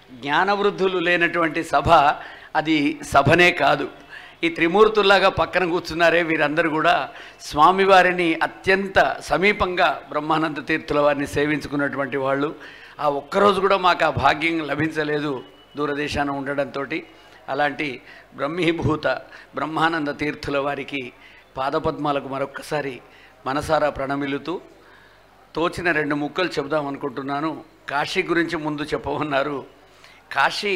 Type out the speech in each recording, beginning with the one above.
జ్ఞానవృద్ధులు లేనటువంటి సభ అది సభనే కాదు. ఈ త్రిమూర్తుల్లాగా పక్కన కూర్చున్నారే వీరందరూ కూడా స్వామివారిని అత్యంత సమీపంగా బ్రహ్మానంద తీర్థుల వారిని సేవించుకున్నటువంటి వాళ్ళు. ఆ ఒక్కరోజు కూడా మాకు ఆ భాగ్యం లభించలేదు దూరదేశాన ఉండడంతో. అలాంటి బ్రహ్మీభూత బ్రహ్మానంద తీర్థుల వారికి పాదపద్మాలకు మరొక్కసారి మనసారా ప్రణమిలుతూ తోచిన 2 ముక్కలు చెబుదాం అనుకుంటున్నాను. కాశీ గురించి ముందు చెప్పమన్నారు. కాశీ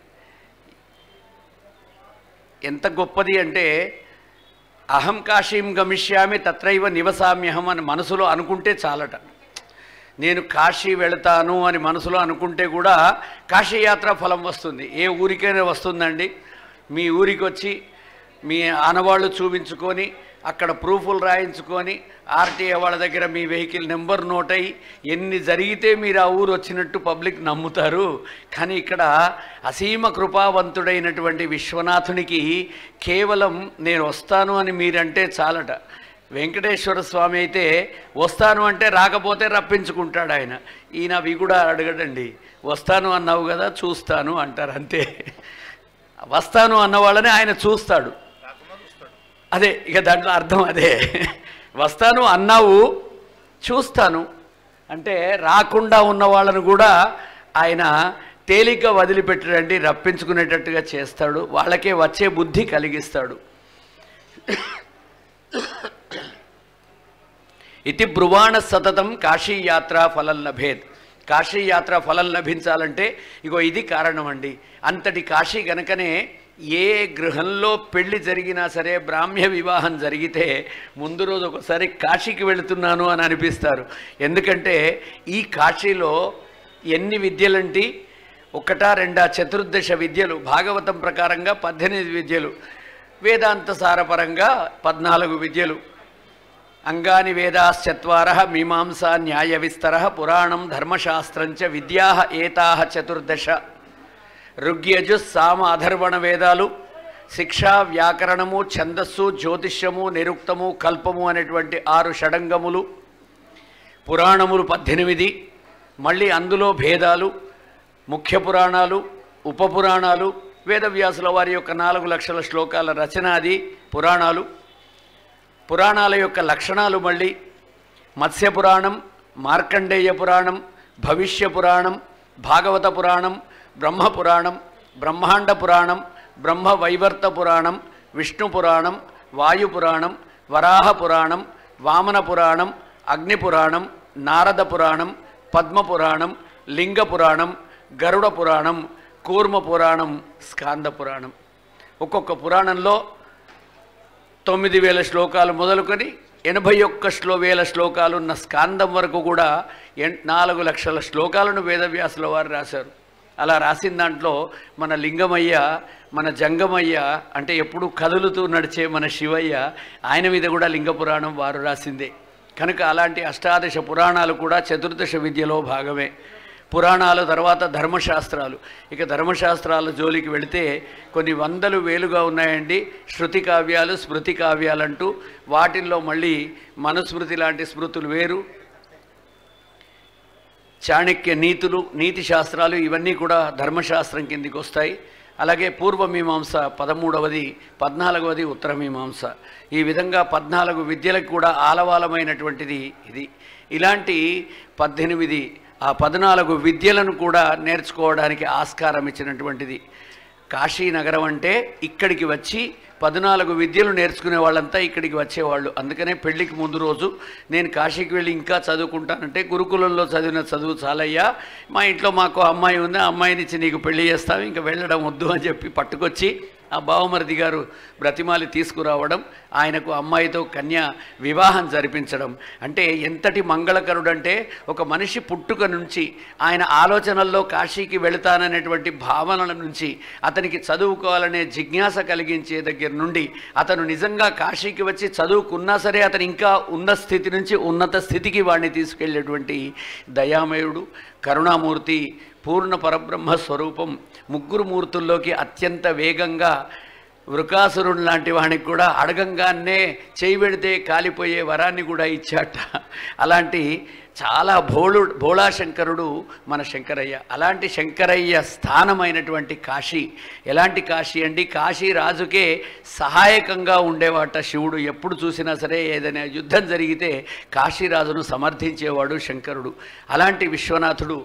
ఎంత గొప్పది అంటే అహం కాశీం గమిష్యామి తత్రైవ నివసామ్యహం అని మనసులో అనుకుంటే చాలట. నేను కాశీ వెళతాను అని మనసులో అనుకుంటే కూడా కాశీ యాత్ర ఫలం వస్తుంది. ఏ ఊరికైనా వస్తుందండి. మీ ఊరికి వచ్చి మీ ఆనవాళ్ళు చూపించుకొని అక్కడ ప్రూఫ్లు రాయించుకొని ఆర్టీఏ వాళ్ళ దగ్గర మీ వెహికల్ నెంబర్ నోట్ అయ్యి ఎన్ని జరిగితే మీరు ఆ ఊరు వచ్చినట్టు పబ్లిక్ నమ్ముతారు. కానీ ఇక్కడ అసీమ కృపావంతుడైనటువంటి విశ్వనాథునికి కేవలం నేను వస్తాను అని మీరంటే చాలట. వెంకటేశ్వర స్వామి అయితే వస్తాను అంటే రాకపోతే రప్పించుకుంటాడు ఆయన. ఈయన అవి కూడా అడగడండి. వస్తాను అన్నావు కదా చూస్తాను అంటారు అంతే. వస్తాను అన్న వాళ్ళని ఆయన చూస్తాడు. అదే ఇక దాంట్లో అర్థం అదే. వస్తాను అన్నావు చూస్తాను అంటే రాకుండా ఉన్న వాళ్ళను కూడా ఆయన తేలిక వదిలిపెట్టడండి, రప్పించుకునేటట్టుగా చేస్తాడు. వాళ్ళకే వచ్చే బుద్ధి కలిగిస్తాడు. ఇతి బ్రువాణ సతతం కాశీయాత్ర ఫలం లభేత్. కాశీయాత్ర ఫలం లభించాలంటే ఇగో ఇది కారణం అండి. అంతటి కాశీ గనకనే ఏ గృహంలో పెళ్లి జరిగినా సరే బ్రాహ్మ్య వివాహం జరిగితే ముందు రోజు ఒకసారి కాశీకి వెళుతున్నాను అని అనిపిస్తారు. ఎందుకంటే ఈ కాశీలో ఎన్ని విద్యలంటి 1, 2 చతుర్దశ విద్యలు, భాగవతం ప్రకారంగా 18 విద్యలు, వేదాంత సారపరంగా 14 విద్యలు. అంగాని వేదాశ్చత్వార మీమాంసా న్యాయ విస్తర పురాణం ధర్మశాస్త్రంచ విద్యా ఏతాహ 14. ఋగ్యజు సామ అధర్వణ వేదాలు, శిక్ష, వ్యాకరణము, ఛందస్సు, జ్యోతిష్యము, నిరుక్తము, కల్పము అనేటువంటి 6 షడంగములు, పురాణములు 18, మళ్ళీ అందులో భేదాలు, ముఖ్య పురాణాలు, ఉపపురాణాలు, వేదవ్యాసుల వారి యొక్క 4 లక్షల శ్లోకాల రచనాది పురాణాలు, పురాణాల యొక్క లక్షణాలు, మళ్ళీ మత్స్య పురాణం, మార్కండేయ పురాణం, భవిష్య పురాణం, భాగవత పురాణం, బ్రహ్మ పురాణం, బ్రహ్మాండ పురాణం, బ్రహ్మ వైవర్త పురాణం, విష్ణు పురాణం, వాయు పురాణం, వరాహ పురాణం, వామన పురాణం, అగ్ని పురాణం, నారద పురాణం, పద్మ పురాణం, లింగ పురాణం, గరుడ పురాణం, కూర్మ పురాణం, స్కాంద పురాణం. ఒక్కొక్క పురాణంలో 9000 శ్లోకాలు మొదలుకొని 81,000 శ్లోకాలు ఉన్న స్కాందం వరకు కూడా 4 లక్షల శ్లోకాలను వేదవ్యాసుల వారు రాశారు. అలా రాసిన దాంట్లో మన లింగమయ్య, మన జంగమయ్య అంటే ఎప్పుడు కదులుతూ నడిచే మన శివయ్య, ఆయన మీద కూడా లింగ పురాణం వారు రాసిందే. కనుక అలాంటి 18 పురాణాలు కూడా చతుర్దశ విద్యలో భాగమే. పురాణాలు తర్వాత ధర్మశాస్త్రాలు. ఇక ధర్మశాస్త్రాల జోలికి వెళితే కొన్ని వందలు వేలుగా ఉన్నాయండి. శృతి కావ్యాలు, స్మృతి కావ్యాలంటూ వాటిల్లో మళ్ళీ మనుస్మృతి లాంటి స్మృతులు వేరు, చాణక్య నీతులు, నీతి శాస్త్రాలు, ఇవన్నీ కూడా ధర్మశాస్త్రం కిందికి వస్తాయి. అలాగే పూర్వమీమాంస 13వది, 14వది ఉత్తరమీమాంస. ఈ విధంగా 14 విద్యలకు కూడా ఆలవాలమైనటువంటిది ఇది. ఇలాంటి 18, ఆ 14 విద్యలను కూడా నేర్చుకోవడానికి ఆస్కారం ఇచ్చినటువంటిది కాశీనగరం. అంటే ఇక్కడికి వచ్చి 14 విద్యలు నేర్చుకునే వాళ్ళంతా ఇక్కడికి వచ్చేవాళ్ళు. అందుకనే పెళ్ళికి ముందు రోజు నేను కాశీకి వెళ్ళి ఇంకా చదువుకుంటానంటే, గురుకులంలో చదివిన చదువు చాలయ్యా, మా ఇంట్లో మాకు అమ్మాయి ఉంది, ఆ అమ్మాయినిచ్చి నీకు పెళ్లి చేస్తాం, ఇంకా వెళ్ళడం వద్దు అని చెప్పి పట్టుకొచ్చి ఆ బావమరిది గారు బ్రతిమాలి తీసుకురావడం, ఆయనకు అమ్మాయితో కన్యా వివాహం జరిపించడం. అంటే ఎంతటి మంగళకరుడంటే ఒక మనిషి పుట్టుక నుంచి ఆయన ఆలోచనల్లో కాశీకి వెళతాననేటువంటి భావనల నుంచి అతనికి చదువుకోవాలనే జిజ్ఞాస కలిగించే దగ్గర నుండి అతను నిజంగా కాశీకి వచ్చి చదువుకున్నా సరే అతను ఇంకా ఉన్న స్థితి నుంచి ఉన్నత స్థితికి వాడిని తీసుకెళ్ళేటువంటి దయామయుడు, కరుణామూర్తి, పూర్ణ పరబ్రహ్మ స్వరూపం. 3 మూర్తుల్లోకి అత్యంత వేగంగా వృకాసురుడు లాంటి వానికి కూడా అడగంగానే చేయి పెడితే కాలిపోయే వరాన్ని కూడా ఇచ్చాట. అలాంటి చాలా భోళాశంకరుడు మన శంకరయ్య. అలాంటి శంకరయ్య స్థానమైనటువంటి కాశీ ఎలాంటి కాశీ అండి? కాశీ రాజుకే సహాయకంగా ఉండేవాట శివుడు. ఎప్పుడు చూసినా సరే ఏదైనా యుద్ధం జరిగితే కాశీరాజును సమర్థించేవాడు శంకరుడు. అలాంటి విశ్వనాథుడు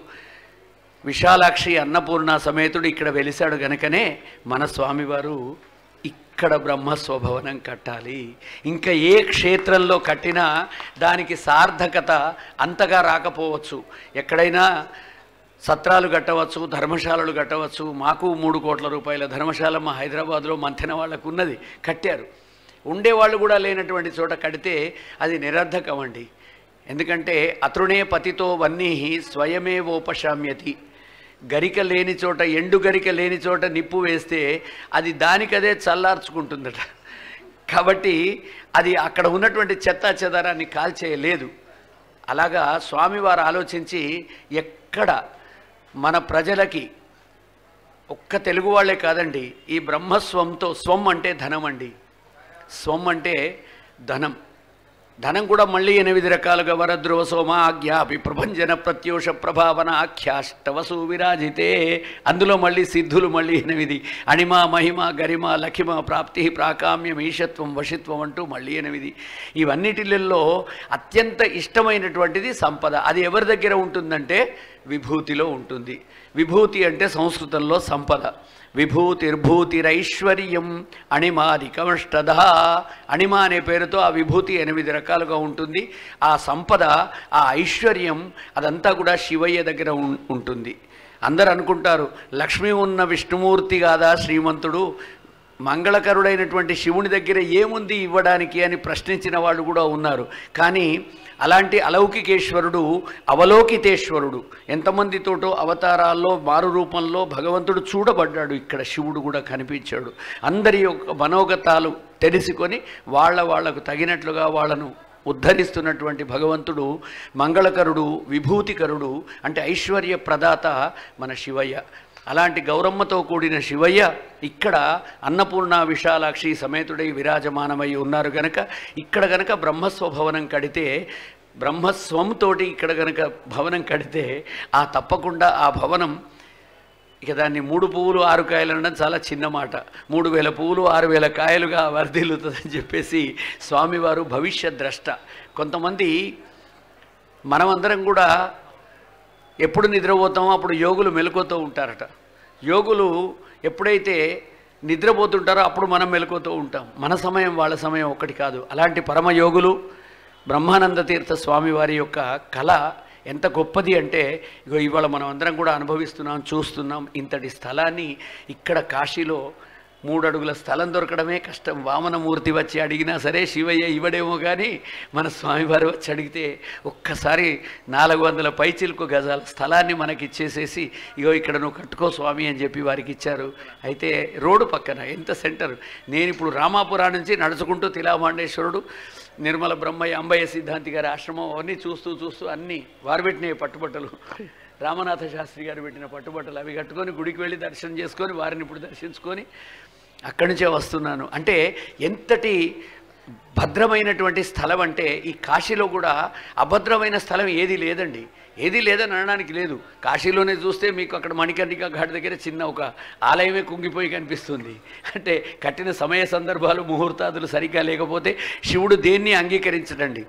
విశాలాక్షి అన్నపూర్ణ సమేతుడు ఇక్కడ వెలిశాడు గనుకనే మన స్వామివారు ఇక్కడ బ్రహ్మస్వభవనం కట్టాలి. ఇంకా ఏ క్షేత్రంలో కట్టినా దానికి సార్థకత అంతగా రాకపోవచ్చు. ఎక్కడైనా సత్రాలు కట్టవచ్చు, ధర్మశాలలు కట్టవచ్చు. మాకు 3 కోట్ల రూపాయల ధర్మశాల మా హైదరాబాద్లో మంతెన వాళ్ళకు ఉన్నది, కట్టారు. ఉండేవాళ్ళు కూడా లేనటువంటి చోట కడితే అది నిరర్ధకం అండి. ఎందుకంటే అతృణే పతితో వన్నీహి స్వయమేవోపశామ్యతి. గరిక లేని చోట, ఎండు గరిక లేని చోట నిప్పు వేస్తే అది దానికదే చల్లార్చుకుంటుందట. కాబట్టి అది అక్కడ ఉన్నటువంటి చెత్తా చెదారాన్ని కాల్చేయలేదు. అలాగా స్వామివారు ఆలోచించి ఎక్కడ మన ప్రజలకి, ఒక్క తెలుగు వాళ్ళే కాదండి, ఈ బ్రహ్మస్వంతో, స్వం అంటే ధనం అండి, స్వం అంటే ధనం. ధనం కూడా మళ్ళీ 8 రకాలుగా వరద్రువ సోమ ఆజ్ఞాపి ప్రభంజన ప్రత్యూష ప్రభావన ఆఖ్యాష్టవసు విరాజితే. అందులో మళ్ళీ సిద్ధులు మళ్ళీ 8: అణిమ మహిమ గరిమ లఖిమ ప్రాప్తి ప్రాకామ్యం ఈశత్వం వశిత్వం అంటూ మళ్ళీ 8. ఇవన్నిటిలో అత్యంత ఇష్టమైనటువంటిది సంపద. అది ఎవరి దగ్గర ఉంటుందంటే విభూతిలో ఉంటుంది. విభూతి అంటే సంస్కృతంలో సంపద. విభూతిర్భూతిరైశ్వర్యం అణిమాదికమష్టద. అణిమ అనే పేరుతో ఆ విభూతి 8 రకాలుగా ఉంటుంది. ఆ సంపద, ఆ ఐశ్వర్యం అదంతా కూడా శివయ్య దగ్గర ఉంటుంది. అందరు అనుకుంటారు లక్ష్మి ఉన్న విష్ణుమూర్తి కాదా శ్రీమంతుడు, మంగళకరుడైనటువంటి శివుని దగ్గర ఏముంది ఇవ్వడానికి అని ప్రశ్నించిన వాళ్ళు కూడా ఉన్నారు. కానీ అలాంటి అలౌకికేశ్వరుడు అవలోకితేశ్వరుడు. ఎంతమందితోటో అవతారాల్లో మారు రూపంలో భగవంతుడు చూడబడ్డాడు. ఇక్కడ శివుడు కూడా కనిపించాడు. అందరి యొక్క మనోగతాలు తెలుసుకొని వాళ్లకు తగినట్లుగా వాళ్ళను ఉద్ధరిస్తున్నటువంటి భగవంతుడు మంగళకరుడు, విభూతికరుడు, అంటే ఐశ్వర్య ప్రదాత మన శివయ్య. అలాంటి గౌరమ్మతో కూడిన శివయ్య ఇక్కడ అన్నపూర్ణ విశాలాక్షి సమేతుడై విరాజమానమై ఉన్నారు గనక ఇక్కడ గనక బ్రహ్మస్వభవనం కడితే, బ్రహ్మస్వంతోటి ఇక్కడ గనక భవనం కడితే తప్పకుండా ఆ భవనం, ఇక దాన్ని 3 పువ్వులు 6 కాయలు అనడం చాలా చిన్న మాట. 3000 పువ్వులు 6000 కాయలుగా వర్ధిల్లుతుందని చెప్పేసి స్వామివారు భవిష్య ద్రష్ట. కొంతమంది మనమందరం కూడా ఎప్పుడు నిద్రపోతామో అప్పుడు యోగులు మెలకువతో ఉంటారట. యోగులు ఎప్పుడైతే నిద్రపోతుంటారో అప్పుడు మనం మెలకువతో ఉంటాం. మన సమయం వాళ్ళ సమయం ఒకటి కాదు. అలాంటి పరమయోగులు బ్రహ్మానంద తీర్థ స్వామివారి యొక్క కళ ఎంత గొప్పది అంటే, ఇగో ఇవాళ మనం అందరం కూడా అనుభవిస్తున్నాం, చూస్తున్నాం. ఇంతటి స్థలాన్ని ఇక్కడ కాశీలో 3 అడుగుల స్థలం దొరకడమే కష్టం. వామనమూర్తి వచ్చి అడిగినా సరే శివయ్య ఇవ్వడేమో కానీ మన స్వామివారు వచ్చి అడిగితే ఒక్కసారి 400 పైచిలుకు గజాల స్థలాన్ని మనకి ఇచ్చేసేసి ఇగో ఇక్కడ నువ్వు కట్టుకో స్వామి అని చెప్పి వారికి ఇచ్చారు. అయితే రోడ్డు పక్కన ఎంత సెంటర్. నేను ఇప్పుడు రామాపురం నుంచి నడుచుకుంటూ తిలామాండేశ్వరుడు, నిర్మల బ్రహ్మయ్య, అంబయ్య సిద్ధాంతి గారి ఆశ్రమం అవన్నీ చూస్తూ అన్నీ వారు పెట్టిన పట్టుబట్టలు, రామనాథ శాస్త్రి గారు పెట్టిన పట్టుబట్టలు అవి కట్టుకొని గుడికి వెళ్ళి దర్శనం చేసుకొని వారిని ఇప్పుడు దర్శించుకొని అక్కడి నుంచే వస్తున్నాను. అంటే ఎంతటి భద్రమైనటువంటి స్థలం అంటే ఈ కాశీలో కూడా అభద్రమైన స్థలం ఏది లేదండి. ఏది లేదని అనడానికి లేదు. కాశీలోనే చూస్తే మీకు అక్కడ మణికర్ణిక ఘాట్ దగ్గర చిన్న ఒక ఆలయమే కుంగిపోయి కనిపిస్తుంది. అంటే కట్టిన సమయ సందర్భాలు ముహూర్తాదులు సరిగ్గా లేకపోతే శివుడు దేన్ని అంగీకరించడండి.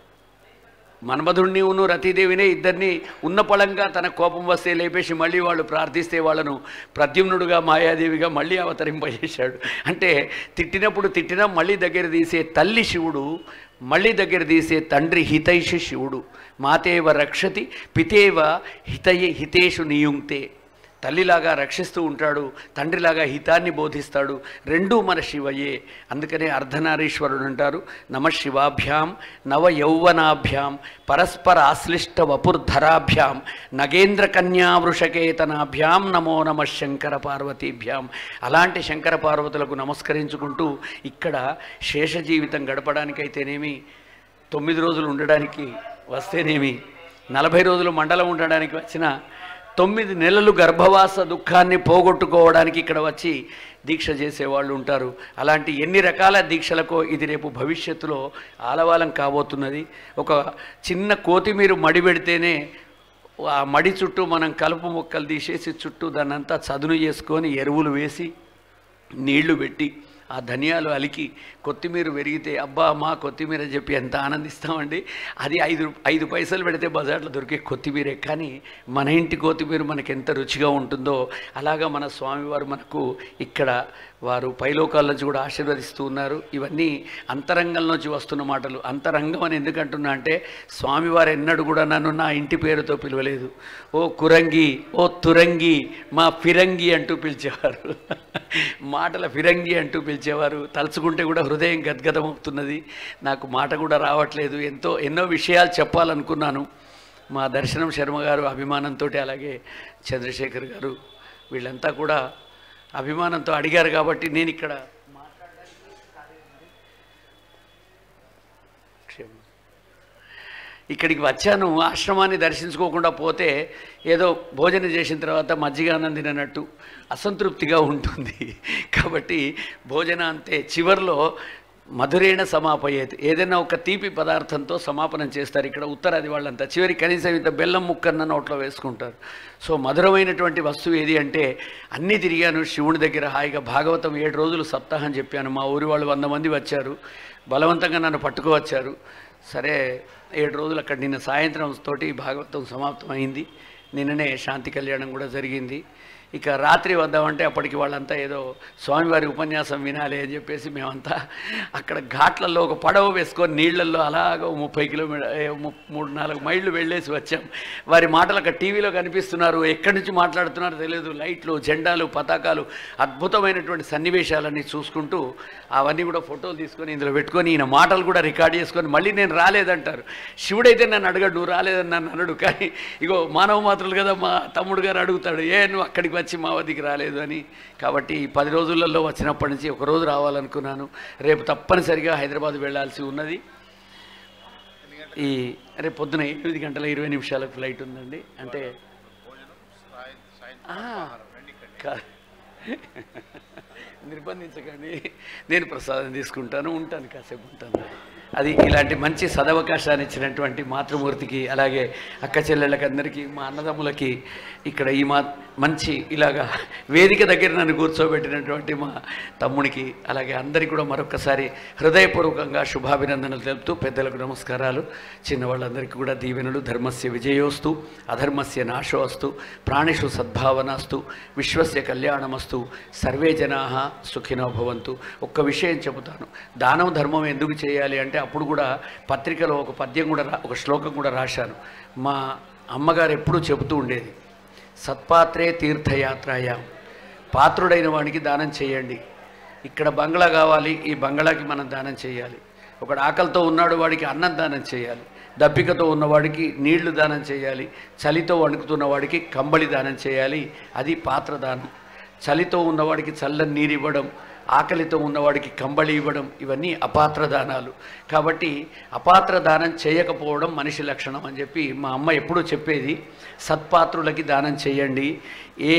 మన్మధుడిని రతీదేవినే ఇద్దరిని ఉన్న పళంగా తన కోపం వస్తే లేపేసి మళ్ళీ వాళ్ళు ప్రార్థిస్తే వాళ్ళను ప్రద్యుమ్నుడుగా మాయాదేవిగా మళ్ళీ అవతరింపజేశాడు. అంటే తిట్టినప్పుడు తిట్టినా మళ్ళీ దగ్గర తీసే తల్లి శివుడు, మళ్ళీ దగ్గర తీసే తండ్రి హితైషి శివుడు. మాతేవ రక్షతి పితేవ హితేషు నియుంక్తే. తల్లిలాగా రక్షిస్తూ ఉంటాడు, తండ్రిలాగా హితాన్ని బోధిస్తాడు. రెండూ మన శివయే. అందుకనే అర్ధనారీశ్వరుడు అంటారు. నమ శివాభ్యాం నవ యౌవనాభ్యాం పరస్పర ఆశ్లిష్ట వపుర్ధరాభ్యాం నగేంద్ర కన్యా వృషకేతనాభ్యాం నమో నమ శంకర పార్వతీభ్యాం. అలాంటి శంకర పార్వతులకు నమస్కరించుకుంటూ ఇక్కడ శేష జీవితం గడపడానికైతేనేమి, 9 రోజులు ఉండడానికి వస్తేనేమి, 40 రోజులు మండలం ఉండడానికి వచ్చిన 9 నెలలు గర్భవాస దుఃఖాన్ని పోగొట్టుకోవడానికి ఇక్కడ వచ్చి దీక్ష చేసేవాళ్ళు ఉంటారు. అలాంటి ఎన్ని రకాల దీక్షలకో ఇది రేపు భవిష్యత్తులో ఆలవాలం కాబోతున్నది. ఒక చిన్న కొత్తిమీర మడి పెడితేనే ఆ మడి చుట్టూ మనం కలుపు మొక్కలు తీసేసి చుట్టూ దాన్నంతా చదును చేసుకొని ఎరువులు వేసి నీళ్లు పెట్టి ఆ ధనియాలు అలికి కొత్తిమీర పెరిగితే అబ్బా మా కొత్తిమీర చెప్పి ఎంత ఆనందిస్తామండి. అది 5 పైసలు పెడితే బజార్లో దొరికే కొత్తిమీరే. కానీ మన ఇంటి కొత్తిమీర మనకి ఎంత రుచిగా ఉంటుందో అలాగా మన స్వామివారు మనకు ఇక్కడ వారు పైలోకాల నుంచి కూడా ఆశీర్వదిస్తూ ఉన్నారు. ఇవన్నీ అంతరంగంలోంచి వస్తున్న మాటలు. అంతరంగం అని ఎందుకంటున్నా అంటే స్వామివారు ఎన్నడూ కూడా నన్ను నా ఇంటి పేరుతో పిలవలేదు. ఓ కురంగి, ఓ తురంగి, మా ఫిరంగి అంటూ పిలిచేవారు. మాటల ఫిరంగి అంటూ పిలిచేవారు. తలుచుకుంటే కూడా హృదయం గద్గదమవుతున్నది. నాకు మాట కూడా రావట్లేదు. ఎన్నో విషయాలు చెప్పాలనుకున్నాను. మా దర్శనం శర్మ గారు అభిమానంతో, అలాగే చంద్రశేఖర్ గారు వీళ్ళంతా కూడా అభిమానంతో అడిగారు కాబట్టి నేను ఇక్కడ ఇక్కడికి వచ్చాను. ఆశ్రమాన్ని దర్శించుకోకుండా పోతే ఏదో భోజనం చేసిన తర్వాత మజ్జిగ అన్నం తిననట్టు అసంతృప్తిగా ఉంటుంది. కాబట్టి భోజనాంతే చివర్లో మధురేణ సమాపయేది, ఏదైనా ఒక తీపి పదార్థంతో సమాపనం చేస్తారు. ఇక్కడ ఉత్తరాది వాళ్ళంతా చివరి కనీసం ఇంత బెల్లం ముక్కన్న నోట్లో వేసుకుంటారు. సో మధురమైనటువంటి వస్తువు ఏది అంటే అన్నీ తిరిగాను శివుని దగ్గర. హాయిగా భాగవతం 7 రోజులు సప్తాహం చెప్పాను. మా ఊరి వాళ్ళు 100 మంది వచ్చారు. బలవంతంగా నన్ను పట్టుకువచ్చారు. సరే 7 రోజులు అక్కడ నిన్న సాయంత్రం తోటి భాగవతం సమాప్తమైంది. నిన్ననే శాంతి కళ్యాణం కూడా జరిగింది. ఇక రాత్రి వద్దామంటే అప్పటికి వాళ్ళంతా ఏదో స్వామివారి ఉపన్యాసం వినాలి అని చెప్పేసి మేమంతా అక్కడ ఘాట్లలో ఒక పడవ వేసుకొని నీళ్లలో అలాగ 30 కిలోమీటర్ 3-4 మైళ్ళు వెళ్ళేసి వచ్చాం. వారి మాటలు అక్కడ టీవీలో కనిపిస్తున్నారు. ఎక్కడి నుంచి మాట్లాడుతున్నారో తెలియదు. లైట్లు, జెండాలు, పతాకాలు, అద్భుతమైనటువంటి సన్నివేశాలన్నీ చూసుకుంటూ అవన్నీ కూడా ఫోటోలు తీసుకొని ఇందులో పెట్టుకొని ఈయన మాటలు కూడా రికార్డ్ చేసుకొని మళ్ళీ నేను రాలేదంటారు. శివుడైతే నన్ను అడగడు, నువ్వు రాలేదని నన్ను అనడు. కానీ ఇగో మానవ మాత్రులు కదా మా తమ్ముడు గారు అడుగుతాడు, నువ్వు అక్కడికి వచ్చి మా వద్దకు రాలేదు అని. కాబట్టి 10 రోజులలో వచ్చినప్పటి నుంచి ఒక రోజు రావాలనుకున్నాను. రేపు తప్పనిసరిగా హైదరాబాద్ వెళ్ళాల్సి ఉన్నది. రేపు పొద్దున 8:20 ఫ్లైట్ ఉందండి. అంటే నిర్బంధించకండి, నేను ప్రసాదం తీసుకుంటాను, ఉంటాను, కాసేపు ఉంటాను. అది ఇలాంటి మంచి సదవకాశాన్ని ఇచ్చినటువంటి మాతృమూర్తికి, అలాగే అక్క చెల్లెళ్ళకి అందరికీ, మా అన్నదమ్ములకి, ఇక్కడ ఈ మంచి ఇలాగా వేదిక దగ్గర నన్ను కూర్చోబెట్టినటువంటి మా తమ్మునికి, అలాగే అందరికీ కూడా మరొకసారి హృదయపూర్వకంగా శుభాభినందనలు తెలుపుతూ పెద్దలకు నమస్కారాలు. చిన్నవాళ్ళందరికీ కూడా దీవెనలు. ధర్మస్య విజయోస్తు, అధర్మస్య నాశోస్తు, ప్రాణిషు సద్భావనాస్తు, విశ్వస్య కళ్యాణమస్తు, సర్వే జనాః సుఖినో భవంతు. ఒక్క విషయం చెబుతాను. దానం ధర్మం ఎందుకు చేయాలి అంటే అప్పుడు కూడా పత్రికలో ఒక పద్యం కూడా ఒక శ్లోకం కూడా రాశాను. మా అమ్మగారు ఎప్పుడూ చెబుతూ ఉండేది, సత్పాత్రే తీర్థయాత్రాయ, పాత్రుడైన వాడికి దానం చేయండి. ఇక్కడ బంగ్లా కావాలి, ఈ బంగ్లాకి మనం దానం చేయాలి. ఒకడు ఆకలితో ఉన్నాడు, వాడికి అన్నం దానం చేయాలి. దప్పికతో ఉన్నవాడికి నీళ్లు దానం చేయాలి. చలితో వణుకుతున్న వాడికి కంబళి దానం చేయాలి. అది పాత్ర దానం. చలితో ఉన్నవాడికి చల్లని నీరు ఇవ్వడం, ఆకలితో ఉన్నవాడికి కంబళి ఇవ్వడం, ఇవన్నీ అపాత్ర దానాలు. కాబట్టి అపాత్ర దానం చేయకపోవడం మనిషి లక్షణం అని చెప్పి మా అమ్మ ఎప్పుడూ చెప్పేది. సత్పాత్రులకి దానం చేయండి. ఏ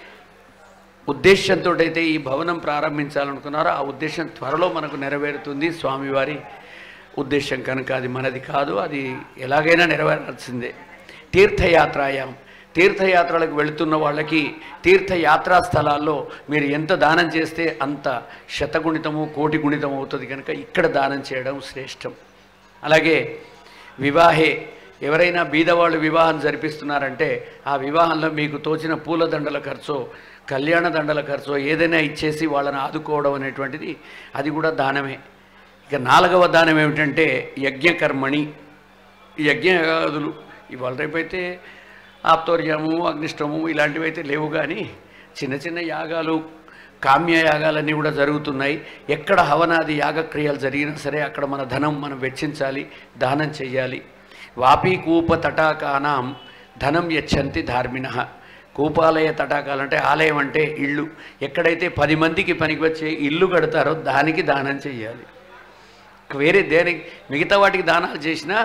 ఉద్దేశంతో అయితే ఈ భవనం ప్రారంభించాలనుకున్నారో ఆ ఉద్దేశం త్వరలో మనకు నెరవేరుతుంది. స్వామివారి ఉద్దేశం కనుక అది మనది కాదు, అది ఎలాగైనా నెరవేరాల్సిందే. తీర్థయాత్రాయాం, తీర్థయాత్రలకు వెళుతున్న వాళ్ళకి తీర్థయాత్రా స్థలాల్లో మీరు ఎంత దానం చేస్తే అంత శతగుణితము కోటి గుణితం అవుతుంది కనుక ఇక్కడ దానం చేయడం శ్రేష్టం. అలాగే వివాహే, ఎవరైనా బీదవాళ్ళు వివాహం జరిపిస్తున్నారంటే ఆ వివాహంలో మీకు తోచిన పూలదండల ఖర్చో కళ్యాణ దండల ఖర్చో ఏదైనా ఇచ్చేసి వాళ్ళని ఆదుకోవడం అనేటువంటిది అది కూడా దానమే. ఇక 4వ దానం ఏమిటంటే యజ్ఞకర్మణి. యజ్ఞయాగాదులు ఇవాళ రేపైతే ఆప్తోర్యము, అగ్నిష్టము ఇలాంటివి అయితే లేవు, కానీ చిన్న చిన్న యాగాలు, కామ్య యాగాలన్నీ కూడా జరుగుతున్నాయి. ఎక్కడ హవనాది యాగక్రియలు జరిగినా సరే అక్కడ మన ధనం మనం వెచ్చించాలి, దానం చెయ్యాలి. వాపీ కూప తటాకానాం ధనం యచ్చంతి ధార్మిణః. కూపాలయ తటాకాలంటే ఆలయం అంటే ఇళ్ళు. ఎక్కడైతే 10 మందికి పనికి వచ్చే ఇల్లు కడతారో దానికి దానం చెయ్యాలి. వేరే దేనికి మిగతా వాటికి దానాలు చేసినా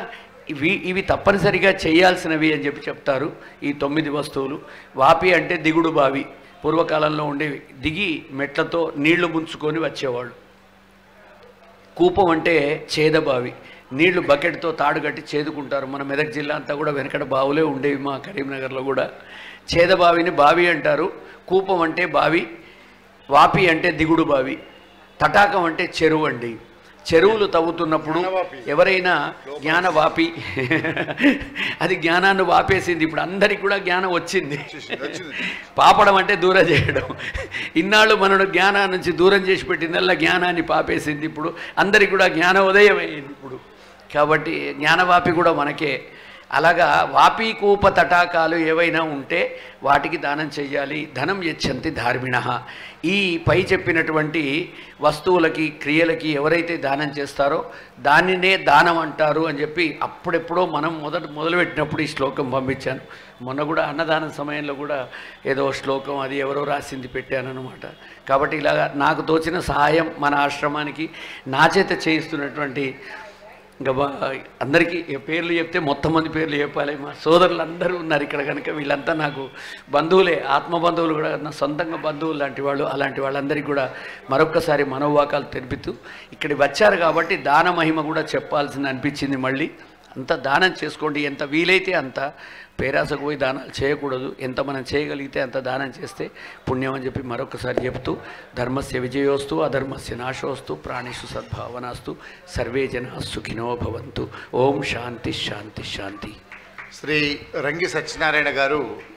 ఇవి తప్పనిసరిగా చేయాల్సినవి అని చెప్పి చెప్తారు. ఈ 9 వస్తువులు. వాపి అంటే దిగుడు బావి, పూర్వకాలంలో ఉండేవి, దిగి మెట్లతో నీళ్లు ముంచుకొని వచ్చేవాళ్ళు. కూపం అంటే చేదబావి, నీళ్లు బకెట్తో తాడు కట్టి చేదుకుంటారు. మన మెదక్ జిల్లా అంతా కూడా వెనకట బావులే ఉండేవి, మా కరీంనగర్లో కూడా. చేదబావిని బావి అంటారు. కూపం అంటే బావి, వాపి అంటే దిగుడు బావి, తటాకం అంటే చెరువు అండి. చెరువులు తవ్వుతున్నప్పుడు ఎవరైనా జ్ఞానవాపి అది జ్ఞానాన్ని వాపేసింది. ఇప్పుడు అందరికి కూడా జ్ఞానం వచ్చింది. పాపడం అంటే దూరం చేయడం. ఇన్నాళ్ళు మనను జ్ఞానాన్ని నుంచి దూరం చేసి పెట్టిందల్లా జ్ఞానాన్ని పాపేసింది. ఇప్పుడు అందరికి కూడా జ్ఞానోదయం అయింది ఇప్పుడు. కాబట్టి జ్ఞానవాపి కూడా మనకే. అలాగా వాపీ కూప తటాకాలు ఏవైనా ఉంటే వాటికి దానం చెయ్యాలి. ధనం యచ్చంతి ధార్మిణః. ఈ పై చెప్పినటువంటి వస్తువులకి క్రియలకి ఎవరైతే దానం చేస్తారో దానినే దానం అంటారు అని చెప్పి అప్పుడెప్పుడో మనం మొదలుపెట్టినప్పుడు ఈ శ్లోకం పంపించాను. మొన్న కూడా అన్నదానం సమయంలో కూడా ఏదో శ్లోకం అది ఎవరో రాసింది పెట్టానన్నమాట. కాబట్టి ఇలాగా నాకు తోచిన సహాయం మన ఆశ్రమానికి నా చేత చేయిస్తున్నటువంటి ఇంకా అందరికీ పేర్లు చెప్తే మొత్తం మంది పేర్లు చెప్పాలి. మా సోదరులు అందరూ ఉన్నారు ఇక్కడ కనుక, వీళ్ళంతా నాకు బంధువులే, ఆత్మబంధువులు కూడా, నా సొంతంగా బంధువులు లాంటి వాళ్ళు. అలాంటి వాళ్ళందరికీ కూడా మరొక్కసారి మనోవాకాలు తెలిపితూ ఇక్కడికి వచ్చారు కాబట్టి దాన మహిమ కూడా చెప్పాల్సింది అనిపించింది. మళ్ళీ అంత దానం చేసుకోండి, ఎంత వీలైతే అంత. పేరాసకు పోయి దానాలు చేయకూడదు. ఎంత మనం చేయగలిగితే అంత దానం చేస్తే పుణ్యం అని చెప్పి మరొకసారి చెప్తూ, ధర్మస్య విజయోస్తు అధర్మస్య నాశోస్తు ప్రాణిషు సద్భావనాస్తు సర్వే జనా సుఖినో భవంతు. ఓం శాంతి శాంతి శాంతి. శ్రీ రంగి సత్యనారాయణ గారు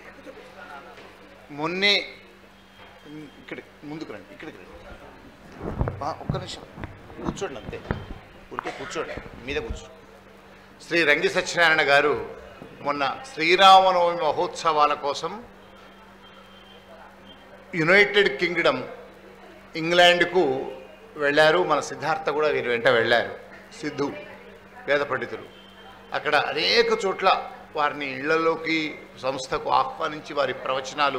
మొన్నే ఇక్కడ ముందుకు రండి, ఇక్కడికి రండి, ఒక్క నిమిషం కూర్చోండి, అంతే ఊరికే కూర్చోండి, మీద కూర్చోండి. శ్రీ రంగి సత్యనారాయణ గారు మొన్న శ్రీరామనవమి మహోత్సవాల కోసం యునైటెడ్ కింగ్డమ్ ఇంగ్లాండ్కు వెళ్ళారు. మన సిద్ధార్థ కూడా వీరి వెంట వెళ్ళారు. సిద్ధు వేద పండితులు అక్కడ అనేక చోట్ల వారిని ఇళ్లలోకి సంస్థకు ఆహ్వానించి వారి ప్రవచనాలు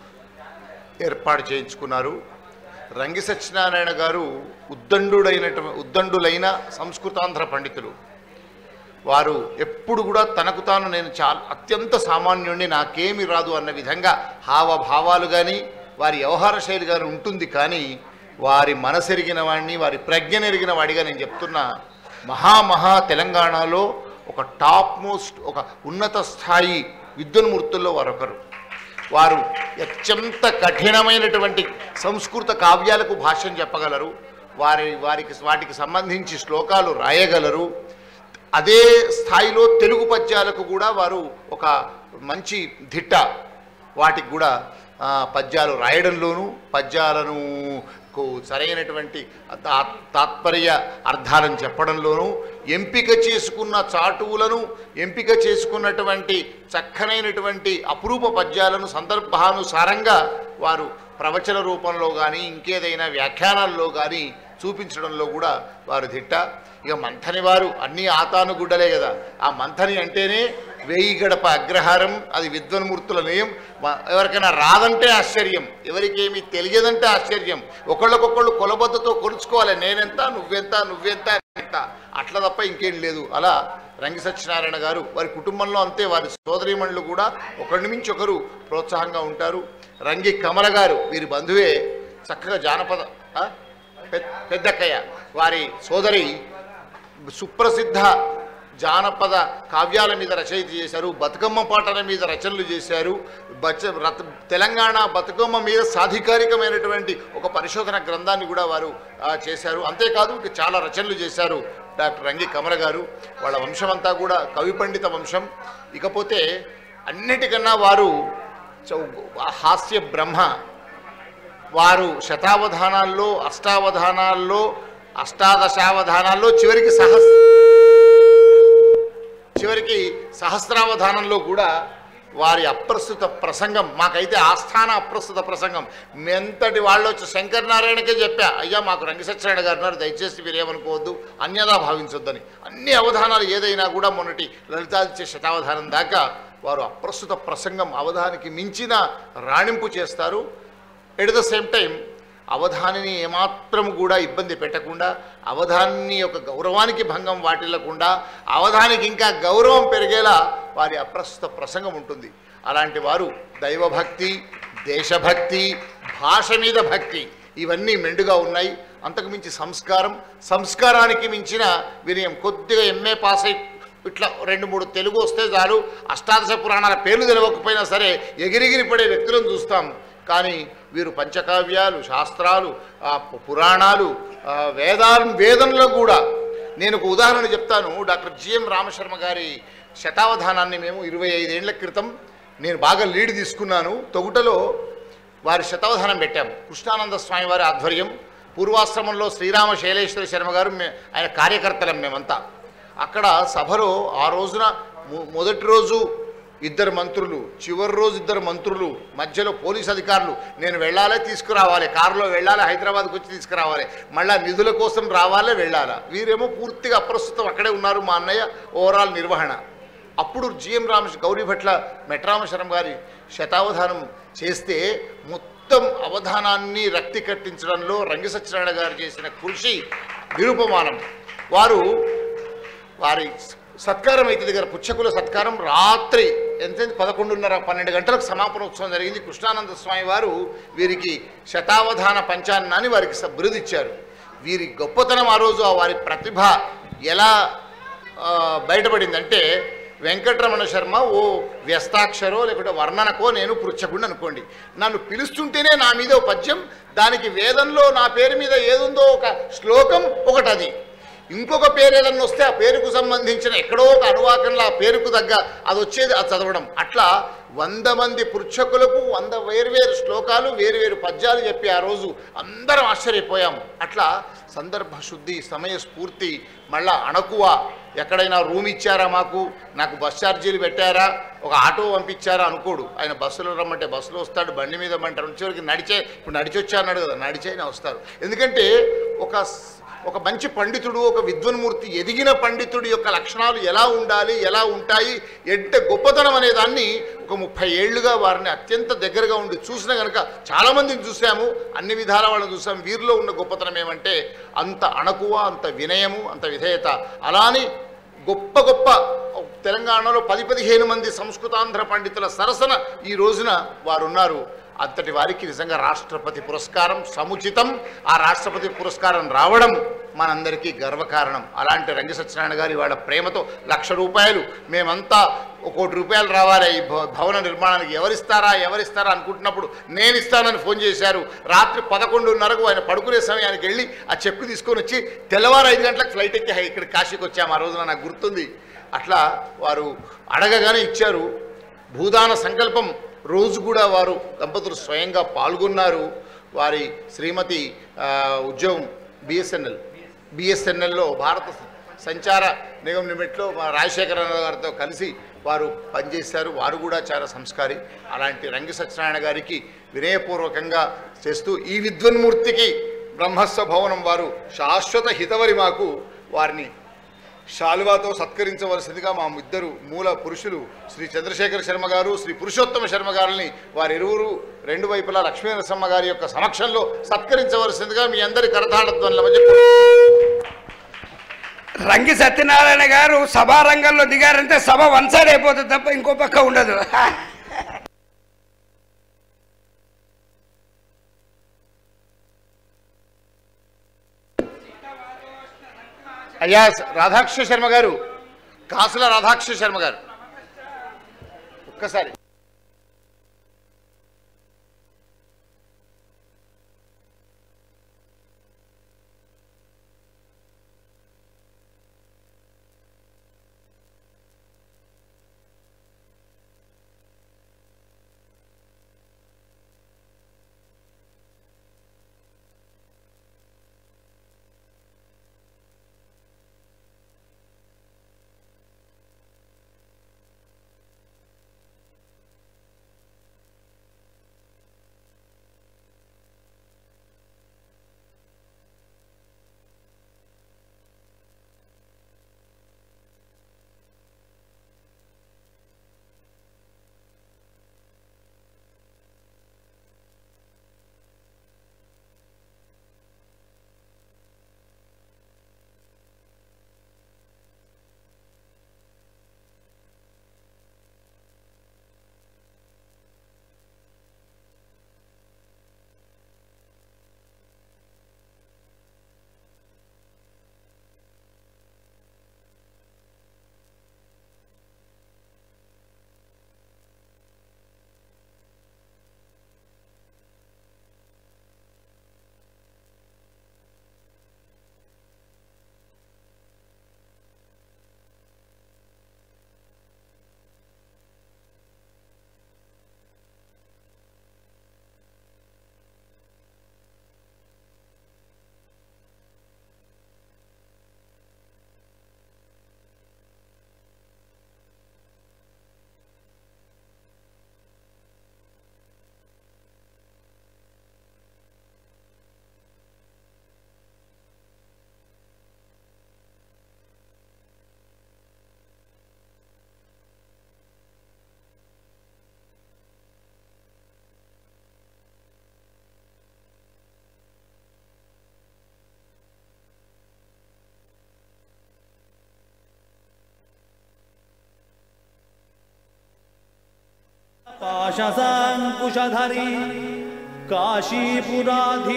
ఏర్పాటు చేయించుకున్నారు. రంగి సత్యనారాయణ గారు ఉద్దండులైన సంస్కృతాంధ్ర పండితులు. వారు ఎప్పుడు కూడా తనకు తాను నేను అత్యంత సామాన్యుడిని, నాకేమి రాదు అన్న విధంగా హావభావాలు కానీ వారి వ్యవహార శైలి కానీ ఉంటుంది. కానీ వారి మనసెరిగిన వాడిని, వారి ప్రజ్ఞనెరిగిన వాడిగా నేను చెప్తున్నా. మహా తెలంగాణలో ఒక టాప్ మోస్ట్, ఒక ఉన్నత స్థాయి విద్వన్మూర్తుల్లో వారొకరు. వారు అత్యంత కఠినమైనటువంటి సంస్కృత కావ్యాలకు భాష్యం చెప్పగలరు. వాటికి సంబంధించి శ్లోకాలు రాయగలరు. అదే స్థాయిలో తెలుగు పద్యాలకు కూడా వారు ఒక మంచి దిట్ట. వాటికి కూడా పద్యాలు రాయడంలోనూ, పద్యాలను సరైనటువంటి తాత్పర్య అర్థాలను చెప్పడంలోనూ, ఎంపిక చేసుకున్న చాటువులను, ఎంపిక చేసుకున్నటువంటి చక్కనైనటువంటి అపురూప పద్యాలను సందర్భానుసారంగా వారు ప్రవచన రూపంలో కానీ ఇంకేదైనా వ్యాఖ్యానాల్లో కానీ చూపించడంలో కూడా వారు దిట్ట. ఇక మంథని వారు అన్నీ ఆతానుగుడ్డలే కదా. ఆ మంథని అంటేనే 1000 గడప అగ్రహారం, అది విద్వన్మూర్తుల నేయం. ఎవరికైనా రాదంటే ఆశ్చర్యం, ఎవరికేమీ తెలియదంటే ఆశ్చర్యం. ఒకళ్ళకొకళ్ళు కొలబద్దతో కొలుచుకోవాలి, నేనెంత నువ్వెంత ఎంత, అట్లా తప్ప ఇంకేం లేదు. అలా రంగి సత్యనారాయణ గారు వారి కుటుంబంలో అంతే, వారి సోదరీమణులు కూడా ఒకరిని మించి ఒకరు ప్రోత్సాహంగా ఉంటారు. రంగి కమల గారు వీరి బంధువే, చక్కగా జానపద పెద్దక్కయ్య వారి సోదరి సుప్రసిద్ధ జానపద కావ్యాల మీద రచయిత చేశారు. బతుకమ్మ పాటల మీద రచనలు చేశారు. తెలంగాణ బతుకమ్మ మీద సాధికారికమైనటువంటి ఒక పరిశోధన గ్రంథాన్ని కూడా వారు చేశారు. అంతేకాదు చాలా రచనలు చేశారు డాక్టర్ రంగి కమల గారు. వాళ్ళ వంశమంతా కూడా కవి పండిత వంశం. ఇకపోతే అన్నిటికన్నా వారు హాస్య బ్రహ్మ. వారు శతావధానాల్లో, అష్టావధానాల్లో, అష్టాదశావధానాల్లో, చివరికి సహస్రావధానంలో కూడా వారి అప్రస్తుత ప్రసంగం, మాకైతే ఆస్థాన అప్రస్తుత ప్రసంగం. మెంతటి వాళ్ళు వచ్చి శంకరనారాయణకే చెప్పా, అయ్యా మాకు రంగి సత్యనారాయణ గారు ఉన్నారు, దయచేసి మీరేమనుకోవద్దు, అన్యదా భావించొద్దని. అన్ని అవధానాలు ఏదైనా కూడా మొన్నటి లలితాదిత్య శతావధానం దాకా వారు అప్రస్తుత ప్రసంగం అవధానికి మించిన రాణింపు చేస్తారు. ఎట్ ద సేమ్ టైం అవధానిని ఏమాత్రం కూడా ఇబ్బంది పెట్టకుండా, అవధాని యొక్క గౌరవానికి భంగం వాటిల్లకుండా, అవధానికి ఇంకా గౌరవం పెరిగేలా వారి అప్రస్తుత ప్రసంగం ఉంటుంది. అలాంటి వారు దైవభక్తి, దేశభక్తి, భాష మీద భక్తి ఇవన్నీ మెండుగా ఉన్నాయి. అంతకు మించి సంస్కారానికి మించిన వినయం. కొద్దిగా ఎంఏ పాస్ అయి ఇట్లా 2-3 తెలుగు వస్తే చాలు, అష్టాదశ పురాణాల పేర్లు తెలియకపోయినా సరే ఎగిరిగిరి పడే వ్యక్తులను చూస్తాం. కానీ వీరు పంచకావ్యాలు, శాస్త్రాలు, పురాణాలు, వేదంలో కూడా. నేను ఒక ఉదాహరణ చెప్తాను. డాక్టర్ జిఎం రామశర్మ గారి శతావధానాన్ని మేము 25 ఏళ్ల క్రితం నేను బాగా లీడ్ తీసుకున్నాను. తొగుటలో వారి శతావధానం పెట్టాము. కృష్ణానంద స్వామి వారి ఆధ్వర్యం. పూర్వాశ్రమంలో శ్రీరామ శైలేశ్వర శర్మ గారు, ఆయన కార్యకర్తలం మేమంతా. అక్కడ సభలో ఆ రోజున మొదటి రోజు 2 మంత్రులు, చివరి రోజు 2 మంత్రులు, మధ్యలో పోలీస్ అధికారులు. నేను వెళ్ళాలి, తీసుకురావాలి, కారులో వెళ్ళాలి, హైదరాబాద్కి వచ్చి తీసుకురావాలి, మళ్ళీ నిధుల కోసం రావాలి, వెళ్ళాలా. వీరేమో పూర్తిగా అప్రస్తుతం అక్కడే ఉన్నారు. మా అన్నయ్య ఓవరాల్ నిర్వహణ. అప్పుడు జిఎం గౌరీభట్ల మెట్రామశరం గారి శతావధానం చేస్తే మొత్తం అవధానాన్ని రక్తి కట్టించడంలో రంగి సత్యనారాయణ గారు చేసిన కృషి నిరుపమానం. వారి సత్కారం అయితే దగ్గర పుచ్చకుల సత్కారం రాత్రి ఎంత 11:30-12 గంటలకు సమాపనోత్సవం జరిగింది. కృష్ణానంద స్వామి వారు వీరికి శతావధాన పంచాన్నాన్ని వారికి బిరుదిచ్చారు. వీరి గొప్పతనం ఆ రోజు, వారి ప్రతిభ ఎలా బయటపడిందంటే, వెంకటరమణ శర్మ ఓ వ్యస్తాక్షరో లేకుంటే వర్ణనకో నేను పృచ్ఛకుడిని అనుకోండి, నన్ను పిలుస్తుంటేనే నా మీద ఓ పద్యం, దానికి వేదంలో నా పేరు మీద ఏదుందో ఒక శ్లోకం ఒకటది, ఇంకొక పేరు ఏదన్నా వస్తే ఆ పేరుకు సంబంధించిన ఎక్కడో ఒక అనువాకంలో ఆ పేరుకు తగ్గ అది వచ్చేది, అది చదవడం. అట్లా 100 మంది పృచ్ఛకులకు 100 వేర్వేరు శ్లోకాలు, వేరువేరు పద్యాలు చెప్పి ఆ రోజు అందరం ఆశ్చర్యపోయాము. అట్లా సందర్భ శుద్ధి, సమయస్ఫూర్తి, మళ్ళా అణకువ. ఎక్కడైనా రూమ్ ఇచ్చారా నాకు బస్ ఛార్జీలు పెట్టారా, ఒక ఆటో పంపించారా అనుకోడు. ఆయన బస్సులో రమ్మంటే బస్సులో వస్తాడు, బండి మీద రమ్మంటారు, చివరికి ఇప్పుడు నడిచొచ్చా అన్నాడు కదా, నడిచైనా వస్తారు. ఎందుకంటే ఒక మంచి పండితుడు, ఒక విద్వన్మూర్తి, ఎదిగిన పండితుడి యొక్క లక్షణాలు ఎలా ఉండాలి, ఎలా ఉంటాయి, ఎంత గొప్పతనం అనే దాన్ని ఒక 30 ఏళ్లుగా వారిని అత్యంత దగ్గరగా ఉండి చూసిన కనుక చాలామందిని చూసాము, అన్ని విధాల వాళ్ళని చూసాము. వీరిలో ఉన్న గొప్పతనం ఏమంటే అంత అణకువ, అంత వినయము, అంత విధేయత. అలానే గొప్ప తెలంగాణలో 10-15 మంది సంస్కృతాంధ్ర పండితుల సరసన ఈ రోజున వారున్నారు. అంతటి వారికి నిజంగా రాష్ట్రపతి పురస్కారం సముచితం. ఆ రాష్ట్రపతి పురస్కారం రావడం మనందరికీ గర్వకారణం. అలాంటి రంగి సత్యనారాయణ గారి వాళ్ళ ప్రేమతో ₹1,00,000 మేమంతా ₹1,00,00,000 రావాలి ఈ భవన నిర్మాణానికి, ఎవరిస్తారా అనుకుంటున్నప్పుడు నేను ఇస్తానని ఫోన్ చేశారు. రాత్రి 11:30కు ఆయన పడుకునే సమయానికి వెళ్ళి ఆ చెక్కు తీసుకొని వచ్చి తెల్లవారు 5 గంటలకు ఫ్లైట్ ఎక్కి ఇక్కడ కాశీకి వచ్చాము. ఆ రోజున నాకు గుర్తుంది. అట్లా వారు అడగగానే ఇచ్చారు. భూదాన సంకల్పం రోజు కూడా వారు దంపతులు స్వయంగా పాల్గొన్నారు. వారి శ్రీమతి ఉద్యోగం బిఎస్ఎన్ఎల్లో భారత సంచార నిగమ్ లిమిట్లో రాజశేఖర గారితో కలిసి వారు పనిచేశారు. వారు కూడా చాలా సంస్కారి. అలాంటి రంగి సత్యనారాయణ గారికి వినయపూర్వకంగా చేస్తూ ఈ విద్వన్మూర్తికి బ్రహ్మస్వ భవనం వారు శాశ్వత హితవరి మాకు వారిని శాలువాతో సత్కరించవలసిందిగా మా ఇద్దరు మూల పురుషులు శ్రీ చంద్రశేఖర శర్మ గారు, శ్రీ పురుషోత్తమ శర్మ గారిని వారిరువురు 2 వైపులా లక్ష్మీ నరసమ్మ గారి యొక్క సమక్షంలో సత్కరించవలసిందిగా మీ అందరి కరతాళధ్వనుల మధ్య. రంగి సత్యనారాయణ గారు సభారంగంలో దిగారంటే సభ వన్ సైడ్ అయిపోతుంది తప్ప ఇంకో పక్క ఉండదు. అయ్యా రాధాకృష్ణ శర్మ గారు, కాసుల రాధాకృష్ణ శర్మ గారు ఒక్కసారి. पाशसाङ्कुशधरी काशीपुराधि